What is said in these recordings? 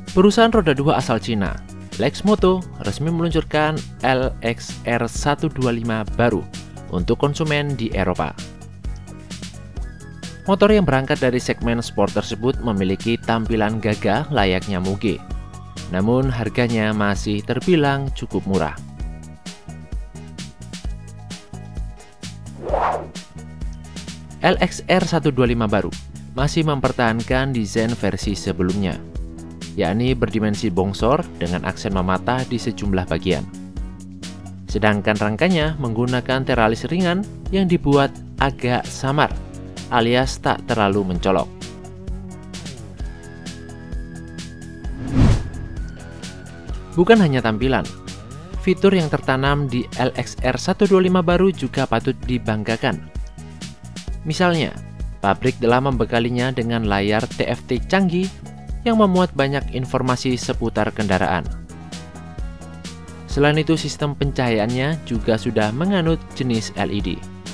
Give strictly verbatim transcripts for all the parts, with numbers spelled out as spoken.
Perusahaan roda dua asal Cina, Lexmoto, resmi meluncurkan L X R seratus dua puluh lima baru untuk konsumen di Eropa. Motor yang berangkat dari segmen sport tersebut memiliki tampilan gagah layaknya Muge, namun harganya masih terbilang cukup murah. L X R seratus dua puluh lima baru masih mempertahankan desain versi sebelumnya, yakni berdimensi bongsor dengan aksen mematah di sejumlah bagian. Sedangkan rangkanya menggunakan teralis ringan yang dibuat agak samar, alias tak terlalu mencolok. Bukan hanya tampilan, fitur yang tertanam di L X R seratus dua puluh lima baru juga patut dibanggakan. Misalnya, pabrik telah membekalinya dengan layar T F T canggih yang memuat banyak informasi seputar kendaraan. Selain itu, sistem pencahayaannya juga sudah menganut jenis L E D.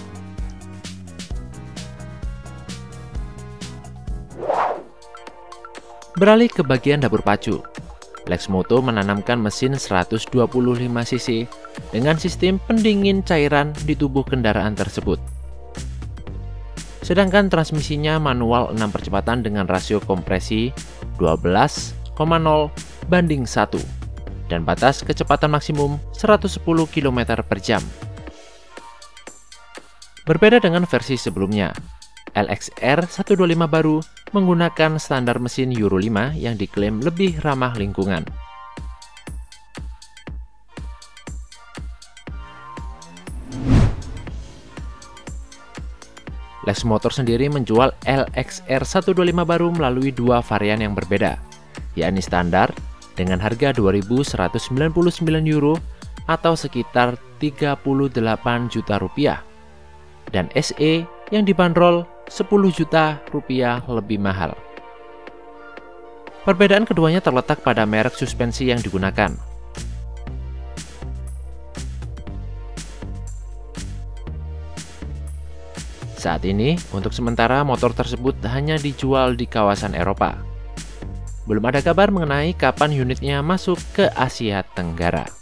Beralih ke bagian dapur pacu, Lexmoto menanamkan mesin seratus dua puluh lima cc dengan sistem pendingin cairan di tubuh kendaraan tersebut. Sedangkan transmisinya manual enam percepatan dengan rasio kompresi dua belas koma nol banding satu dan batas kecepatan maksimum seratus sepuluh kilometer per jam. Berbeda dengan versi sebelumnya, L X R seratus dua puluh lima baru menggunakan standar mesin Euro lima yang diklaim lebih ramah lingkungan. Lexmoto sendiri menjual L X R seratus dua puluh lima baru melalui dua varian yang berbeda, yakni standar dengan harga dua ribu seratus sembilan puluh sembilan euro atau sekitar tiga puluh delapan juta rupiah, dan S E yang dibanderol sepuluh juta rupiah lebih mahal. Perbedaan keduanya terletak pada merek suspensi yang digunakan. Saat ini, untuk sementara motor tersebut hanya dijual di kawasan Eropa. Belum ada kabar mengenai kapan unitnya masuk ke Asia Tenggara.